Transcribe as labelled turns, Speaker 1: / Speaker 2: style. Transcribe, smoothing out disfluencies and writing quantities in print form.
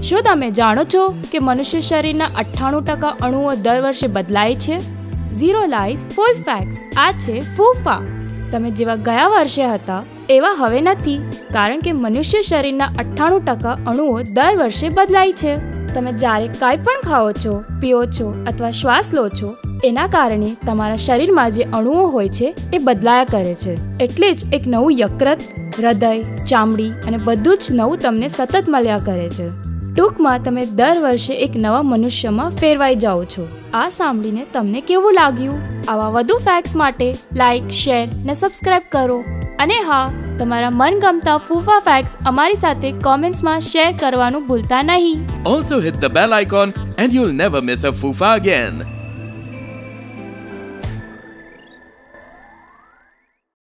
Speaker 1: શું તમે જાણો છો કે મનુષ્ય શરીરના 98% અણુઓ દર વર્ષે બદલાય છે? Zero lies full facts. આ છે ફૂફા. તમે જેવા ગયા વર્ષે હતા એવા હવે નથી, કારણ કે મનુષ્ય શરીરના 98% અણુઓ દર વર્ષે બદલાય છે. તમે જ્યારે કાંઈ પણ ખાઓ છો, પીઓ છો અથવા શ્વાસ લો છો, એના કારણે તમારા શરીરમાં જે અણુઓ હોય છે એ બદલાયા કરે છે. એટલે જ એક નવું યકૃત, હૃદય, ચામડી અને બધું જ નવું તમને સતત મળ્યા કરે છે. ટૂંકમાં તમે દર વર્ષે એક નવા મનુષ્યમાં ફેરવાઈ જાઓ છો. આ સાંભળીને તમને કેવું લાગ્યું? આવા વધુ ફેક્ટ્સ માટે લાઇક, શેર ને સબસ્ક્રાઇબ કરો. અને હા, તમારા મનગમતા ફૂફા ફેક્ટ્સ અમારી સાથે કોમેન્ટ્સમાં શેર કરવાનું ભૂલતા નહીં.
Speaker 2: Also hit the bell icon and you'll never miss a Fufa again.